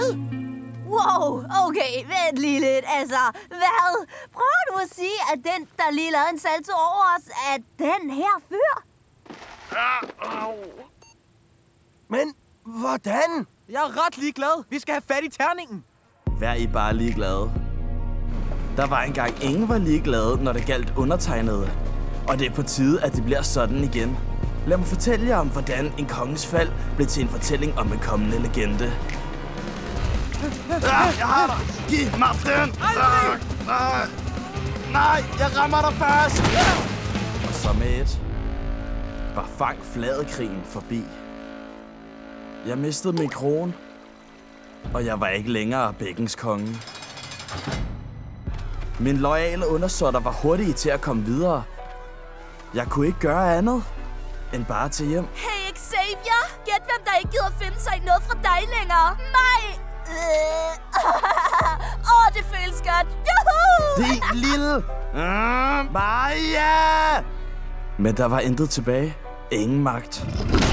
Hvad? Wow, okay, vent lige lidt. Altså, hvad? Prøver du at sige, at den, der lige lavede en salto over os, er den her fyr? Men hvordan? Jeg er ret ligeglad. Vi skal have fat i terningen. Vær I bare ligeglade. Der var engang ingen var ligeglade, når det galt undertegnede. Og det er på tide, at det bliver sådan igen. Lad mig fortælle jer om, hvordan en kongens fald blev til en fortælling om en kommende legende. Jeg har dig! Giv mig den! Nej, jeg rammer dig fast! Og så med et var Fang Fladekrigen forbi. Jeg mistede min krone, og jeg var ikke længere bækkens konge. Min loyale undersåtter var hurtige til at komme videre. Jeg kunne ikke gøre andet end bare til hjem. Hey, Xavier! Gæt, hvem der ikke gider finde sig i noget fra dig længere. Mig! Det føles godt. Juhu! Din lille... Maja! Men der var intet tilbage. Ingen magt.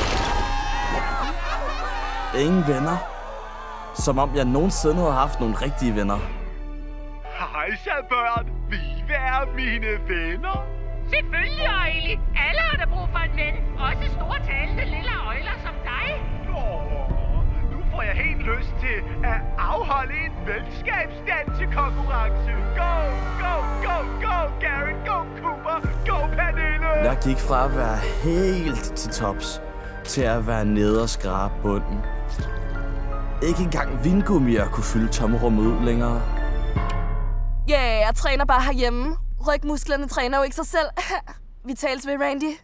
Ingen venner. Som om jeg nogensinde havde haft nogle rigtige venner. Hej så børn. Vil I være mine venner? Selvfølgelig, Øjli. Alle har der brug for en ven. Også store talende lille øjler som dig. Nu får jeg helt lyst til at afholde en venskabsdansekonkurrence. Go, go, go, go, Gary. Go, Cooper. Go, Pernille. Jeg gik fra at være helt til tops, til at være nede og skrabe bunden. Ikke engang vingummier kunne fylde tomrummet ud længere. Jeg træner bare herhjemme. Rygmusklerne træner jo ikke sig selv. Vi tales ved, Randy.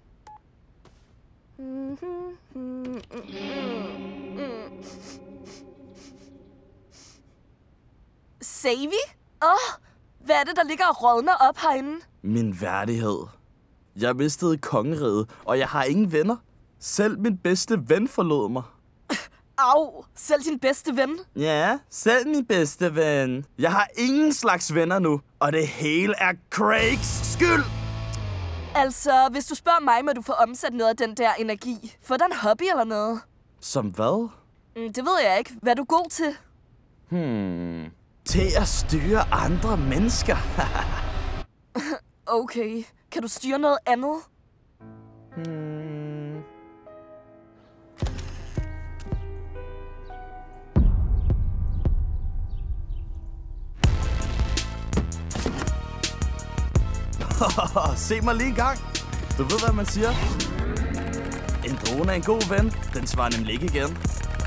Savvy? Hvad er det, der ligger og rådner op herinde? Min værdighed. Jeg mistede kongeriget, og jeg har ingen venner. Selv min bedste ven forlod mig. Au, selv din bedste ven? Ja, selv min bedste ven. Jeg har ingen slags venner nu, og det hele er Craigs skyld. Altså, hvis du spørger mig, må du få omsat noget af den der energi. Få dig en hobby eller noget. Som hvad? Det ved jeg ikke. Hvad er du god til? Til at styre andre mennesker. Okay. Kan du styre noget andet? Se mig lige en gang. Du ved, hvad man siger. En drone er en god ven. Den svarer nemlig ikke igen.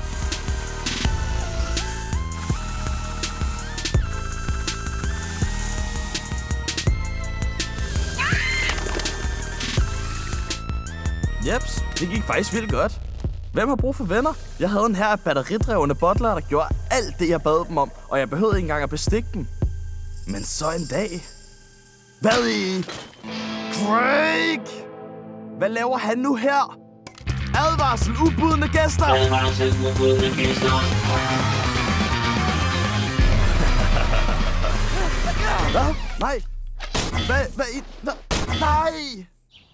Jeps, det gik faktisk vildt godt. Hvem har brug for venner? Jeg havde en her af batteridrevne bottler, der gjorde alt det, jeg bad dem om, og jeg behøvede ikke engang at bestikke dem. Men så en dag... Hvad i? Craig! Hvad laver han nu her? Advarsel, ubudne gæster! Advarsel, ubudne gæster! Hvad? Nej! Hvad i? Nej!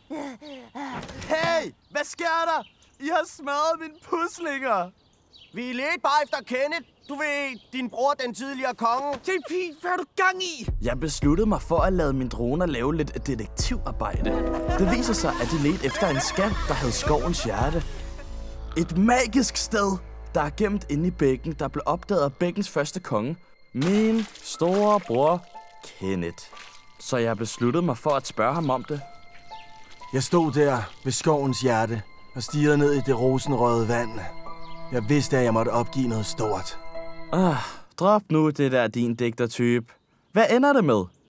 Hey! Hvad sker der? I har smadret mine puslinger! Vi ledte bare efter Kenneth. Du ved, din bror, den tidligere konge. JP, hvad er du gang i? Jeg besluttede mig for at lade mine droner lave lidt detektivarbejde. Det viser sig, at de ledte efter en skat, der hed Skovens Hjerte. Et magisk sted, der er gemt inde i bækken, der blev opdaget af bækkens første konge. Min store bror, Kenneth. Så jeg besluttede mig for at spørge ham om det. Jeg stod der ved Skovens Hjerte og stirrede ned i det rosenrøde vand. Jeg vidste, at jeg måtte opgive noget stort. Drop nu det der din digtertype. Hvad ender det med?